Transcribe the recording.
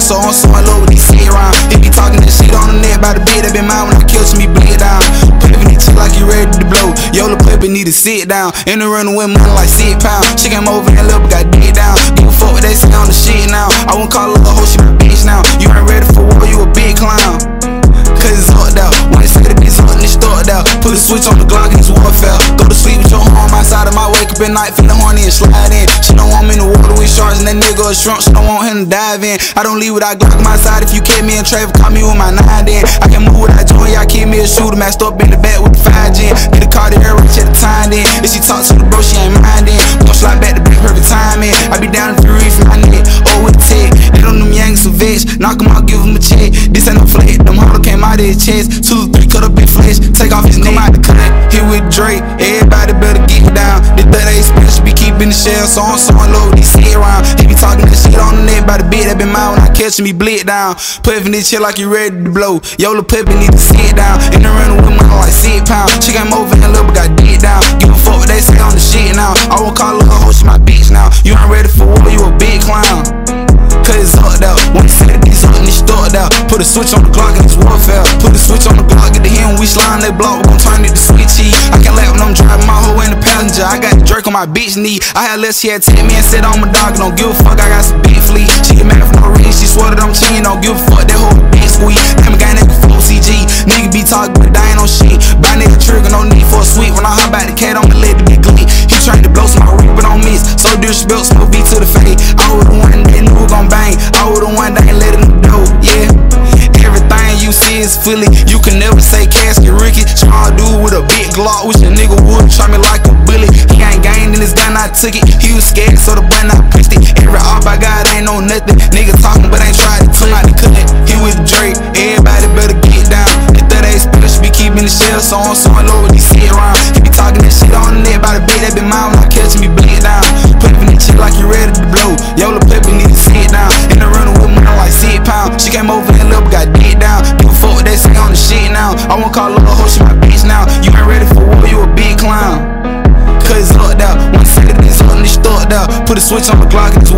so I'm so in love with these shit round. He be talking that shit on the net by the bed, that been mine when I killed me bleed down. Pippin' it like you ready to blow. Yo, the Pippin need to sit down. In the running with money like 6 pounds. She came over and little got dead down. Give a fuck what they say on the shit now. I won't call her a hoe, she my bitch now. You ain't ready for war, you a big clown. Cause it's hard out. When they say the bitch hard and it's started out. Put a switch on the Glock and it's warfare. Go to sleep with your arm outside of my wake up at night, feeling horny and slide in. She don't want me in the water with sharks and that nigga a shrunk. She don't want him to dive in. I don't leave without Glock on my side. If you catch me in traffic, call me with my 9 then. I can move without joint, y'all keep me a shooter. Masked up in the back with the 5 gen. Get a car to her rich at the time then. If she talk to the bro, she ain't mindin'. We gon' slide back to back, perfect timing. I be down in Fury for my neck. Oh, with the tech. Hit on them Yanks of veg. Knock him out, give him a check. This ain't no flat. Them hollow came out of his chest. 2, 3, cut up in flesh. Take off his neck. Come out the cut. Here with Drake. Everybody better get down. The 38 special be keeping the shell. So I'm so in love with these shit around. He be talking that shit on the net by the bed, that been mine when I catch me bleed down. Puffin' this shit like you ready to blow. Yo, the Pippin need to sit down. In the running with money like 6 pounds. She came over and little got dead down. Give a fuck what they say on the shit now. I won't call her a hoe, she my bitch now. You ain't ready for war, you a big clown. Cause it's hard out. When they say that this hard and it's started out. Put a switch on the Glock and it's warfare. Put a switch on the Glock, get the hit when we slide they block. We gon' turn it to switchy. I can't laugh when I'm driving my hoe in the passenger. I got the Drake on my bitch knee. I had less, she had take me and said I'm a dog. Don't give a fuck, I got some big fleet. She get mad for no reason, she swore that I'm cheating. Don't give a fuck, that whole bitch sweet. Damn, a guy nigga full CG. Nigga be talking, but I ain't no shit. Buy nigga trigger, no need for a sweet. When I hop out the cat, I'ma let it be glee. He trying to blow some my reap, but don't miss. So disrespect, smoke beat to the face. I was the one that knew gon' bang. I was the one that ain't letting them go, yeah. Everything you see is fully. You can never say casket Ricky. Small dude with a big Glock. Wish a nigga would try me like a bully. He ain't gained in his gun, I took it. He was scared, so the button I pushed it. Every op I got ain't no nothing. Nigga talking, but ain't tried to come out the cut. He with Drake, everybody better get down. The 38 special be keeping the shell, so I'm so in love with these shit around. He be talking that shit on the net by the bed, that been mine when I catch me bleed down. Puffin' this shit like you ready to blow. Yo, the Pippin need to sit down. In the running with money like 6 pounds. She came over and little got dead down. Give a fuck what they say on the shit now. I won't call her a hoe, she my bitch now. You ain't ready for war, you a big clown. Cause it's locked out. When they say that this hard and it's started out. Put a switch on the Glock and it's